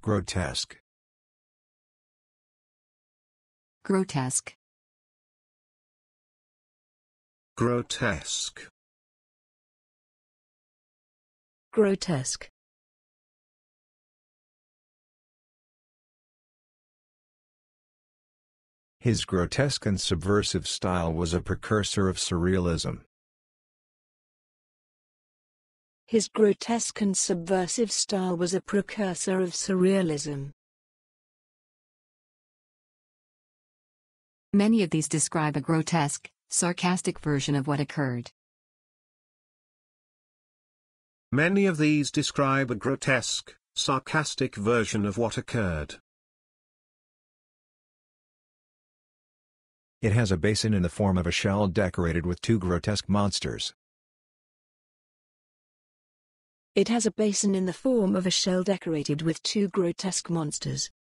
Grotesque. Grotesque. Grotesque. Grotesque. His grotesque and subversive style was a precursor of surrealism. His grotesque and subversive style was a precursor of surrealism. Many of these describe a grotesque, sarcastic version of what occurred. Many of these describe a grotesque, sarcastic version of what occurred. It has a basin in the form of a shell decorated with two grotesque monsters. It has a basin in the form of a shell decorated with two grotesque monsters.